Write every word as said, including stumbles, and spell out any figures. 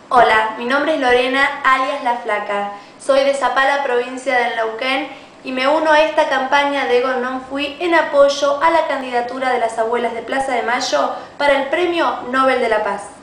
Hola, mi nombre es Lorena, alias La Flaca. Soy de Zapala, provincia de Neuquén, y me uno a esta campaña de Ego Non Fui en apoyo a la candidatura de las abuelas de Plaza de Mayo para el Premio Nobel de la Paz.